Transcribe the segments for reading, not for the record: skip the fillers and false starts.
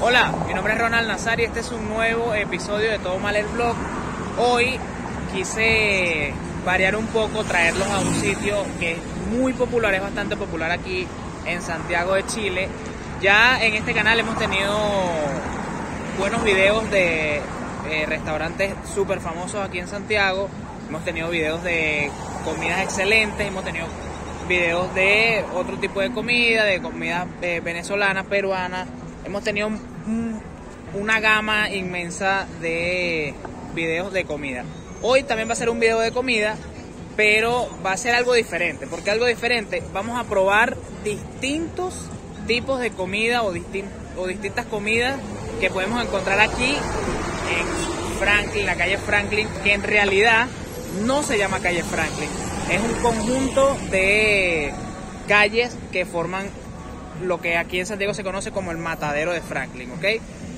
Hola, mi nombre es Ronald Nazar y este es un nuevo episodio de Todo Mal el Vlog. Hoy quise variar un poco, traerlos a un sitio que es muy popular, es bastante popular aquí en Santiago de Chile. Ya en este canal hemos tenido buenos videos de restaurantes súper famosos aquí en Santiago. Hemos tenido videos de comidas excelentes, hemos tenido videos de otro tipo de comida venezolana, peruana. Hemos tenido una gama inmensa de videos de comida. Hoy también va a ser un video de comida, pero va a ser algo diferente. ¿Por qué algo diferente? Vamos a probar distintos tipos de comida o distintas comidas que podemos encontrar aquí en Franklin, la calle Franklin, que en realidad no se llama calle Franklin. Es un conjunto de calles que forman lo que aquí en Santiago se conoce como el matadero de Franklin, ¿ok?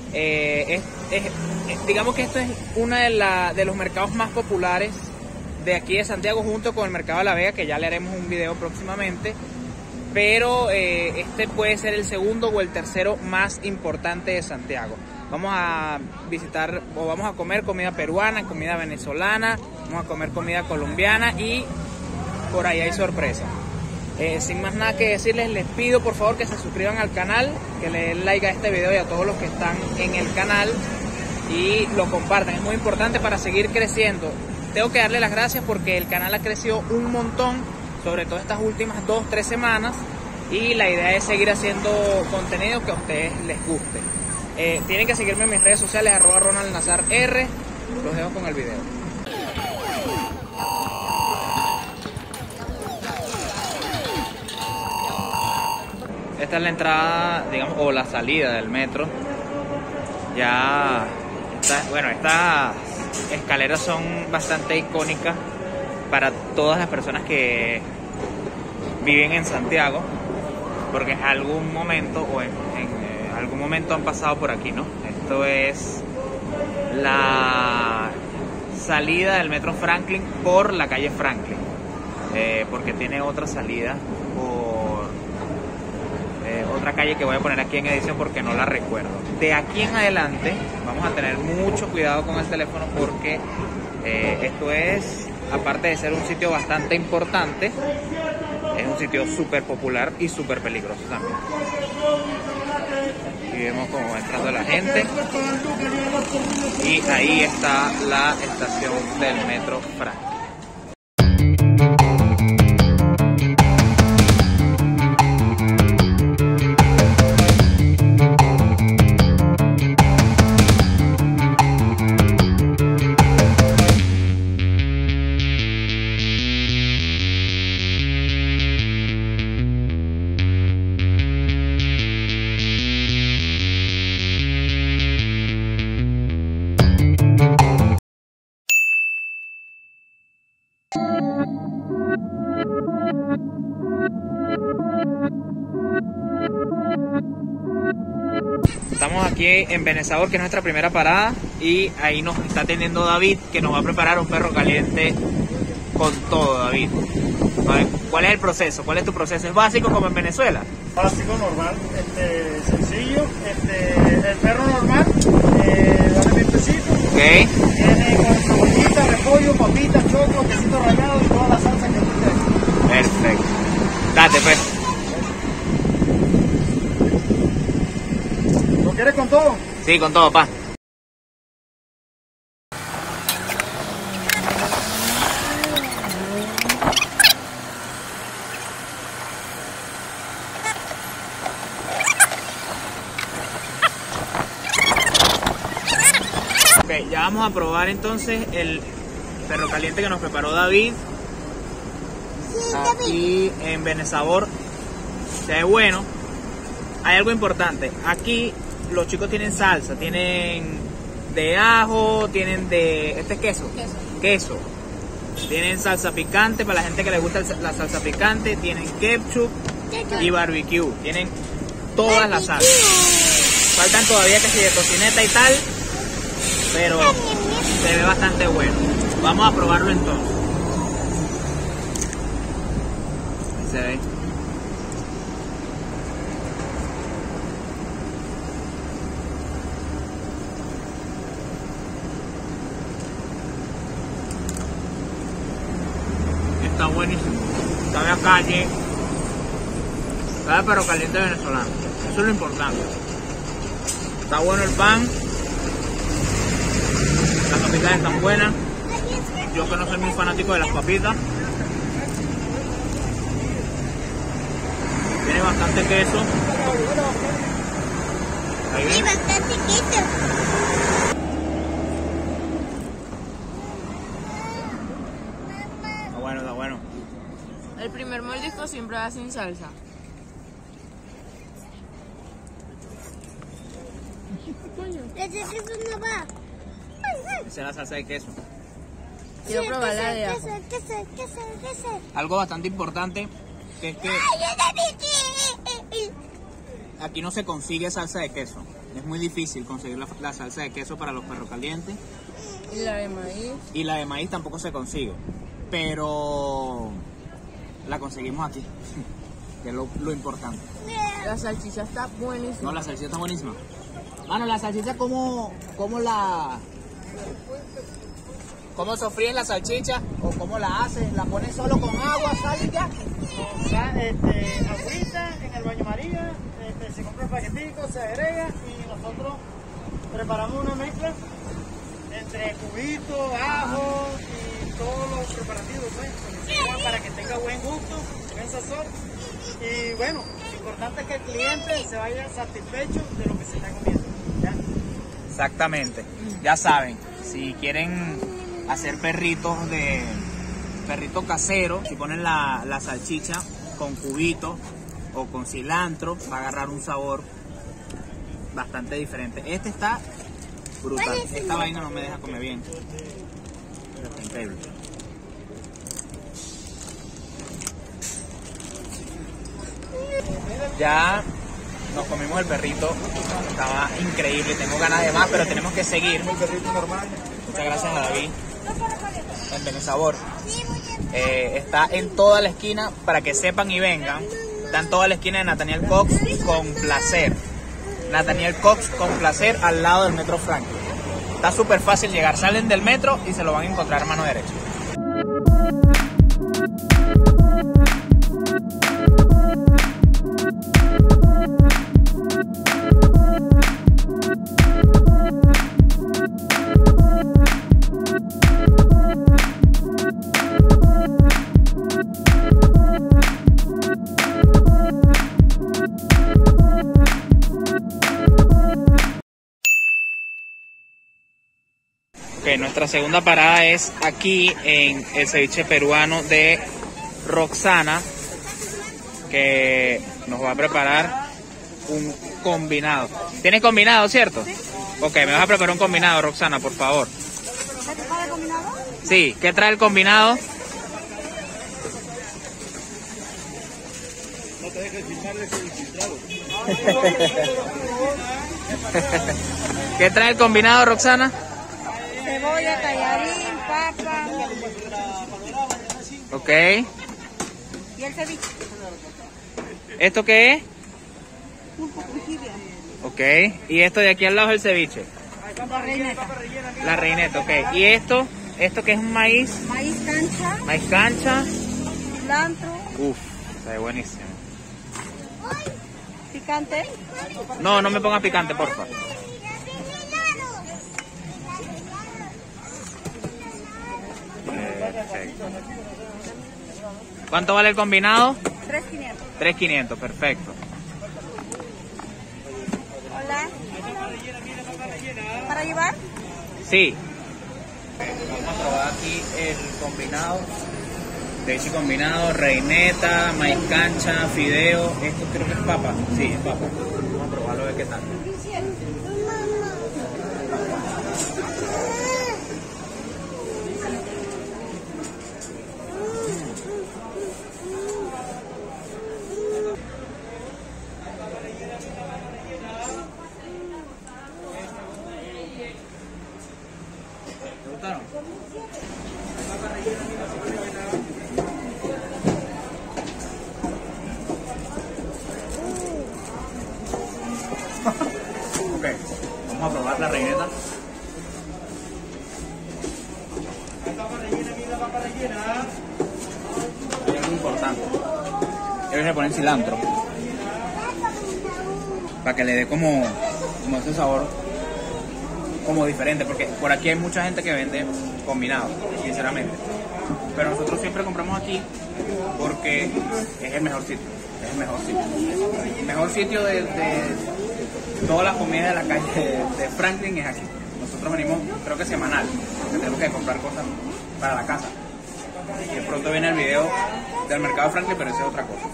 Digamos que esto es uno de los mercados más populares de aquí de Santiago, junto con el mercado de La Vega, que ya le haremos un video próximamente, pero este puede ser el segundo o el tercero más importante de Santiago. Vamos a visitar o vamos a comer comida peruana, comida venezolana, vamos a comer comida colombiana y por ahí hay sorpresa. Sin más nada que decirles, les pido por favor que se suscriban al canal, que le den like a este video y a todos los que están en el canal y lo compartan, es muy importante para seguir creciendo. Tengo que darle las gracias porque el canal ha crecido un montón, sobre todo estas últimas 2-3 semanas, y la idea es seguir haciendo contenido que a ustedes les guste. Tienen que seguirme en mis redes sociales, @RonaldNazarR. Los dejo con el video. Esta es la entrada, digamos, o la salida del metro. Estas escaleras son bastante icónicas para todas las personas que viven en Santiago, porque en algún momento algún momento han pasado por aquí, ¿no? Esto es la salida del metro Franklin por la calle Franklin, porque tiene otra salida por otra calle que voy a poner aquí en edición porque no la recuerdo. De aquí en adelante vamos a tener mucho cuidado con el teléfono porque esto es, aparte de ser un sitio bastante importante, es un sitio súper popular y súper peligroso también. Aquí vemos cómo va entrando la gente y ahí está la estación del metro Franklin. Estamos aquí en Benezabor, que es nuestra primera parada, y ahí nos está atendiendo David, que nos va a preparar un perro caliente con todo. David, ¿cuál es el proceso? ¿Cuál es tu proceso? ¿Es básico como en Venezuela? Básico, normal, sencillo, el perro normal, dale 20 pesitos. Okay. Viene con cebollita, repollo, papitas, choclo, quesito rallado y toda la salsa que tú quieras. Perfecto. Date pues. ¿Lo quieres con todo? Sí, con todo, pa. Ok, ya vamos a probar entonces el perro caliente que nos preparó David. Aquí en Benezabor. Se ve bueno. Hay algo importante. Aquí los chicos tienen salsa. Tienen de ajo, tienen de... ¿Este es queso? Queso. Tienen salsa picante para la gente que le gusta la salsa picante. Tienen ketchup y barbecue. Tienen todas las salsas. Faltan todavía que si de tocineta y tal, pero se ve bastante bueno. Vamos a probarlo entonces. Ahí se ve. buenísimo. Sabe a calle. Sabe pero caliente venezolano. Eso es lo importante. Está bueno el pan. Las papitas están buenas. Yo que no soy muy fanático de las papitas. Tiene bastante queso. Ahí ven. Bastante queso. Está bueno, está bueno. El primer mordisco siempre va sin salsa. Ese queso no va. Esa es la salsa de queso. Quiero probar la de ajo. Queso. Algo bastante importante que es que aquí no se consigue salsa de queso. Es muy difícil conseguir la salsa de queso para los perros calientes. Y la de maíz. Y la de maíz tampoco se consigue. Pero la conseguimos aquí. Que es lo importante. La salchicha está buenísima. No, la salchicha está buenísima. Mano, la salchicha, ¿cómo sofríes la salchicha? ¿O cómo la haces? ¿La pones solo con agua, sal y ya? Agüita en el baño María, se compra el paquetico, se agrega y nosotros preparamos una mezcla entre cubito, ajo y todos los preparativos pues, que necesitan para que tenga buen gusto, buen sazón. Y bueno, lo importante es que el cliente se vaya satisfecho de lo que se está comiendo. ¿Ya? Exactamente. Ya saben, si quieren hacer perrito casero, si ponen la salchicha con cubito o con cilantro, va a agarrar un sabor bastante diferente. Este está brutal. Esta vaina no me deja comer bien. Está increíble. Ya nos comimos el perrito, estaba increíble, tengo ganas de más, pero tenemos que seguir. Muchas gracias a David. El Benezabor está en toda la esquina, para que sepan y vengan. Está en toda la esquina de Nathaniel Cox con placer. Nathaniel Cox con placer al lado del Metro Franklin. Está súper fácil llegar, salen del metro y se lo van a encontrar a mano derecha. Ok, nuestra segunda parada es aquí en el ceviche peruano de Roxana, que nos va a preparar un combinado. ¿Tienes combinado, cierto? Sí. Ok, me vas a preparar un combinado, Roxana, por favor. ¿Qué te trae el combinado? Sí, ¿qué trae el combinado? No te dejes filmarle ese infiltrado. ¿Qué trae el combinado, Roxana? Cebolla, tallarín, papa. Ok. ¿Y el ceviche? ¿Esto qué es? Pulpo con tibia. Ok. ¿Y esto de aquí al lado es el ceviche? La reineta. La reineta, ok. ¿Y esto? ¿Esto qué es un maíz? Maíz cancha, Maíz cancha. cilantro, Uf, está buenísimo. picante. No, no me pongas picante, porfa. Perfecto. ¿Cuánto vale el combinado? 3.500. 3.500, perfecto. Hola. ¿Para llevar? Sí. Vamos a probar aquí el combinado. Ceviche combinado, reineta, maíz cancha, fideo. Esto creo que es papa. Sí, es papa. Vamos a probarlo a ver qué tal. ¿Te gustaron? Ok, vamos a probar la reineta. La papa rellena, mira la papa rellena. muy importante. Ellos le ponen cilantro para que le dé como ese sabor como diferente, porque por aquí hay mucha gente que vende combinado, sinceramente. Pero nosotros siempre compramos aquí porque es el mejor sitio. Es el mejor sitio. El mejor sitio de todas las comidas de la calle de Franklin es aquí. Nosotros venimos, creo que semanal, porque tenemos que comprar cosas para la casa. Y pronto viene el video del mercado de Franklin, pero esa es otra cosa.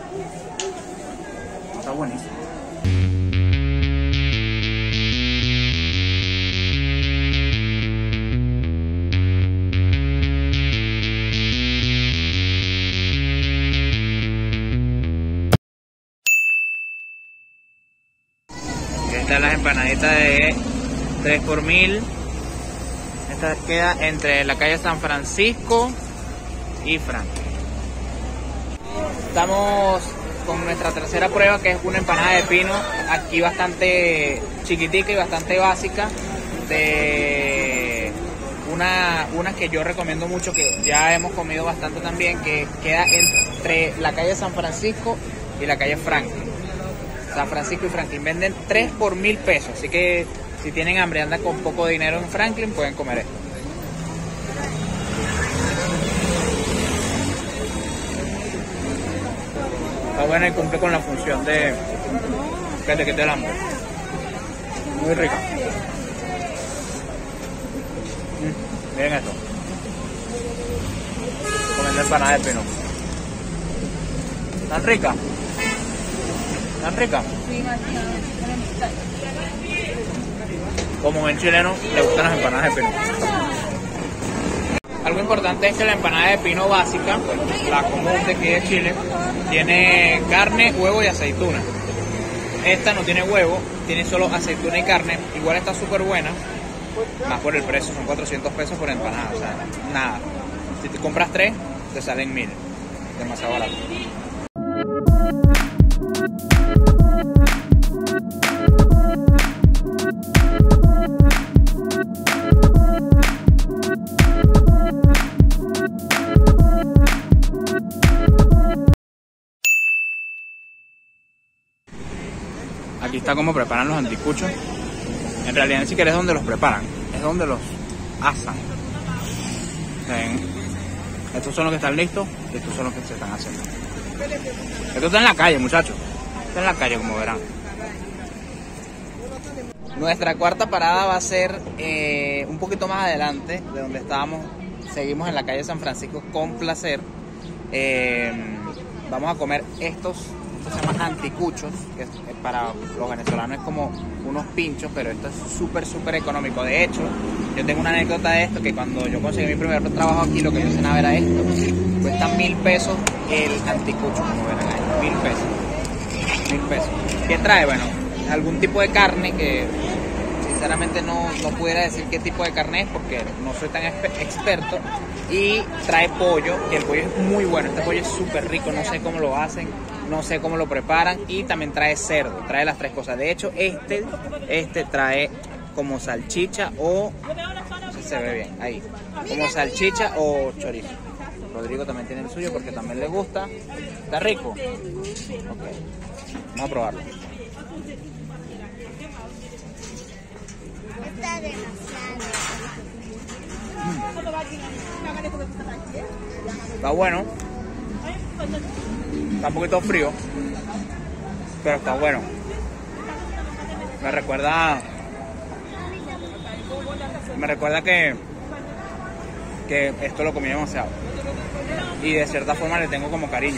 Está buenísimo. Estas las empanaditas de 3 por 1000. Esta queda entre la calle San Francisco y Franklin. Estamos con nuestra tercera prueba, que es una empanada de pino, aquí bastante chiquitica y bastante básica, de una que yo recomiendo mucho, que ya hemos comido bastante también, que queda entre la calle San Francisco y la calle Franklin. San Francisco y Franklin venden 3 por 1000 pesos, así que si tienen hambre y andan con poco dinero en Franklin, pueden comer esto. Está buena y cumple con la función de que te quite el hambre. Muy rica. Miren esto. Comiendo empanada de pino. ¿Tan rica? ¿Tan rica? Como buen chileno, le gustan las empanadas de pino. Algo importante es que la empanada de pino básica, la común de aquí de Chile, tiene carne, huevo y aceituna. Esta no tiene huevo, tiene solo aceituna y carne. Igual está súper buena, más por el precio, son 400 pesos por empanada, o sea, nada. Si te compras 3, te salen 1000, demasiado barato. Aquí está cómo preparan los anticuchos. En realidad ni siquiera es donde los preparan, es donde los asan. ¿Ven? Estos son los que están listos y estos son los que se están haciendo. Esto está en la calle, muchachos. Está en la calle, como verán. Nuestra cuarta parada va a ser un poquito más adelante de donde estábamos. Seguimos en la calle San Francisco con placer. Vamos a comer estos se llaman anticuchos, que para los venezolanos es como unos pinchos, pero esto es súper económico. De hecho, yo tengo una anécdota de esto, que cuando yo conseguí mi primer trabajo aquí, lo que yo cenaba era esto. Cuesta 1000 pesos el anticucho, como verán ahí, 1000 pesos. 1000 pesos. ¿Qué trae? Bueno, algún tipo de carne que sinceramente no pudiera decir qué tipo de carne es porque no soy tan experto. Y trae pollo, que el pollo es muy bueno. Este pollo es súper rico, no sé cómo lo hacen, no sé cómo lo preparan. Y también trae cerdo, trae las tres cosas. De hecho, este trae como salchicha o... no sé si se ve bien, ahí. Como salchicha o chorizo. Rodrigo también tiene el suyo porque también le gusta. ¿Está rico? Ok, vamos a probarlo. Está demasiado. Está bueno. Está un poquito frío, pero está bueno. Me recuerda que esto lo comí demasiado y de cierta forma le tengo como cariño.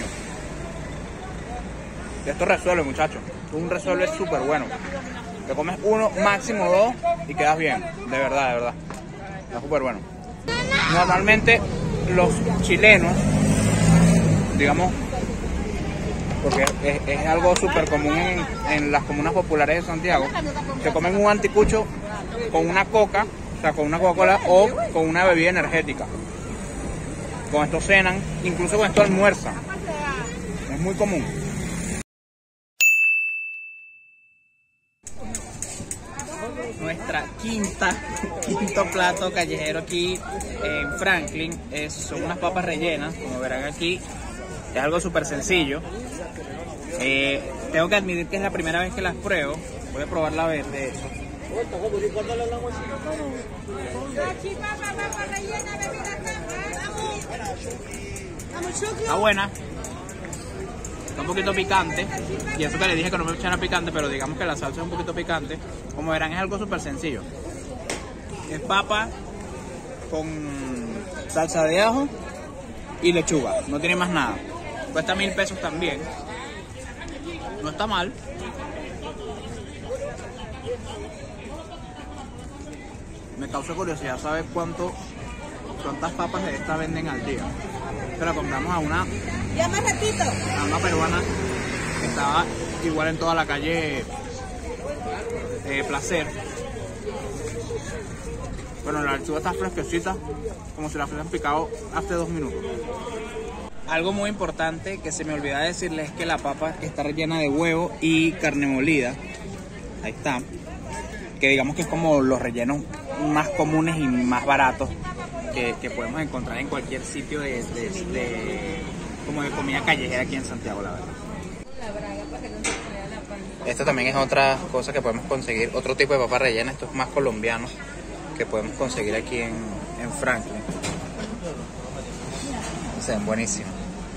Esto resuelve, muchachos. Un resuelve súper bueno. Te comes uno, máximo dos y quedas bien. De verdad. Está súper bueno. Normalmente los chilenos, digamos, porque es algo súper común en las comunas populares de Santiago, se comen un anticucho con una coca, o sea, con una Coca-Cola o con una bebida energética. Con esto cenan, incluso con esto almuerzan. Es muy común. Nuestra quinto plato callejero aquí en Franklin son unas papas rellenas, como verán aquí. Es algo súper sencillo. Tengo que admitir que es la primera vez que las pruebo. Voy a probar la vez, de hecho. Está buena. Está un poquito picante. Y eso que le dije que no me echara picante, pero digamos que la salsa es un poquito picante. Como verán, es algo súper sencillo. Es papa con salsa de ajo y lechuga. No tiene más nada. Cuesta 1000 pesos también. No está mal. Me causa curiosidad saber cuántas papas de esta venden al día. Se la compramos a una peruana que estaba igual en toda la calle Placer. Bueno, la lechuga está fresquecita, como si la fueran picado hace 2 minutos. Algo muy importante que se me olvidaba decirles es que la papa está rellena de huevo y carne molida. Ahí está. Que digamos que es como los rellenos más comunes y más baratos que podemos encontrar en cualquier sitio como de comida callejera aquí en Santiago, la verdad. Esto también es otra cosa que podemos conseguir, otro tipo de papa rellena. Esto es más colombiano, que podemos conseguir aquí en Franklin. Se ven buenísimos.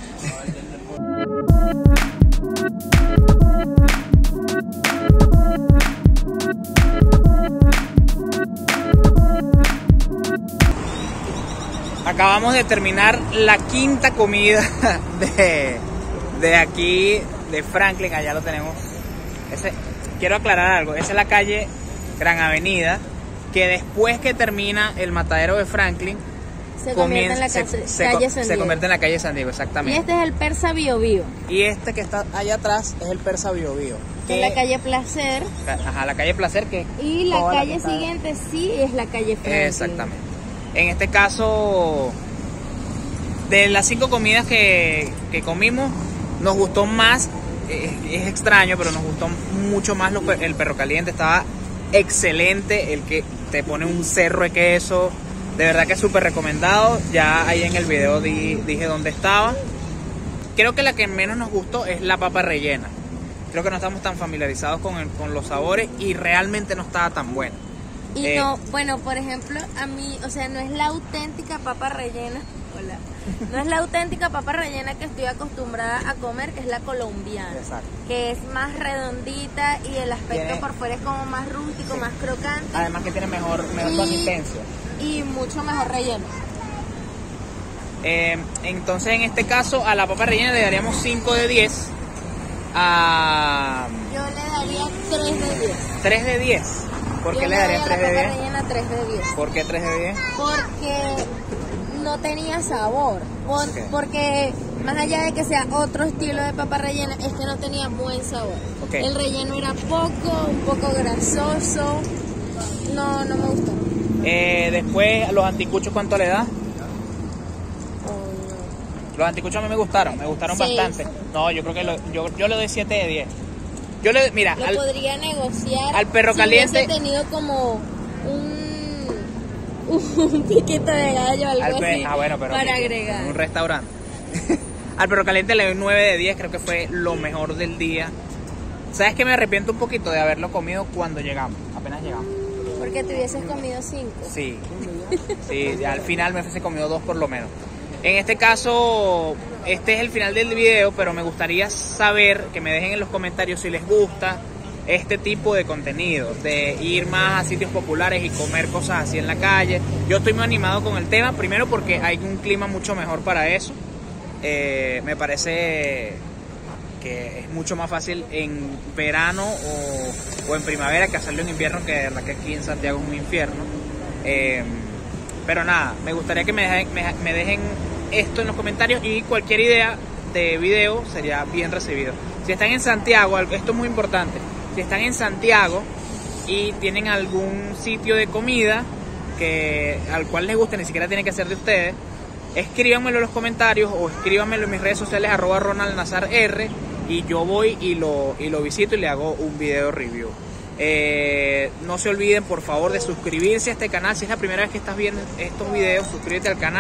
Acabamos de terminar la quinta comida de aquí, de Franklin. Allá lo tenemos. Quiero aclarar algo. Esa es la calle Gran Avenida, que después que termina el matadero de Franklin, se convierte en la calle San Diego, exactamente. Y este es el Persa Bio Bio. Y este que está allá atrás es el Persa Bio Bio. En la calle Placer. Ajá, la calle Placer que... Y la calle siguiente sí es la calle Franklin. Exactamente. En este caso, de las 5 comidas que comimos, nos gustó más, es extraño, pero nos gustó mucho más el perro caliente. Estaba excelente, el que te pone un cerro de queso. De verdad que es súper recomendado. Ya ahí en el video dije dónde estaba. Creo que la que menos nos gustó es la papa rellena. Creo que no estamos tan familiarizados con los sabores y realmente no estaba tan buena. Y no, bueno, por ejemplo, a mí, o sea, no es la auténtica papa rellena. Hola. No es la auténtica papa rellena que estoy acostumbrada a comer, que es la colombiana. Exacto. Que es más redondita y el aspecto por fuera es como más rústico, más crocante. Además que tiene mejor consistencia. Y mucho mejor relleno. Entonces, en este caso, a la papa rellena le daríamos 5 de 10. Yo le daría 3 de 10. 3 de 10. ¿Por qué le darían 3 de 10? Rellena 3 de 10. ¿Por qué 3 de 10? Porque no tenía sabor. Porque más allá de que sea otro estilo de papa rellena, es que no tenía buen sabor. Okay. El relleno era un poco grasoso. No me gustó. Después, los anticuchos, ¿cuánto le da? Los anticuchos a mí me gustaron bastante. No, yo creo que yo le doy 7 de 10. Yo le, mira, podría negociar al perro caliente. Hubiese tenido como un piquito de gallo, algo así, bueno, pero para agregar. En un restaurante. Al perro caliente le doy 9 de 10, creo que fue lo mejor del día. ¿Sabes qué? Me arrepiento un poquito de haberlo comido cuando llegamos, apenas llegamos. Porque te hubieses comido 5. Sí, al final me hubiese comido 2 por lo menos. En este caso, este es el final del video, pero me gustaría saber, que me dejen en los comentarios si les gusta este tipo de contenido, de ir más a sitios populares y comer cosas así en la calle. Yo estoy muy animado con el tema, primero porque hay un clima mucho mejor para eso. Me parece que es mucho más fácil en verano o en primavera que hacerlo en invierno, que de verdad que aquí en Santiago es un infierno. Pero nada, me gustaría que me dejen esto en los comentarios y cualquier idea de video sería bien recibido. Si están en Santiago, esto es muy importante, si están en Santiago y tienen algún sitio de comida al cual les guste, ni siquiera tiene que ser de ustedes, escríbanmelo en los comentarios o escríbanmelo en mis redes sociales @RonaldNazarR y yo voy y lo visito y le hago un video review. No se olviden por favor de suscribirse a este canal. Si es la primera vez que estás viendo estos videos, suscríbete al canal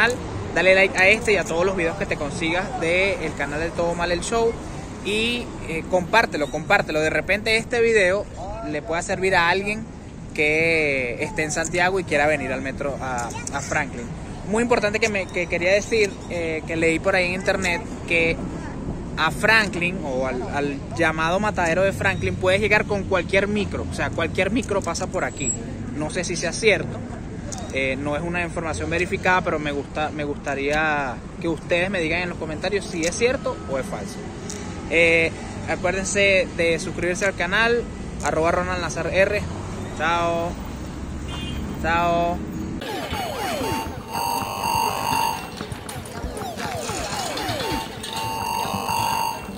dale like a este y a todos los videos que te consigas del canal de Todo Mal el Show. Y compártelo. De repente este video le pueda servir a alguien que esté en Santiago y quiera venir al metro a Franklin. Muy importante que quería decir, que leí por ahí en internet, que a Franklin o al llamado matadero de Franklin puedes llegar con cualquier micro. O sea, cualquier micro pasa por aquí. No sé si sea cierto. No es una información verificada, pero me gustaría que ustedes me digan en los comentarios si es cierto o es falso. Acuérdense de suscribirse al canal, @RonaldNazarR. Chao.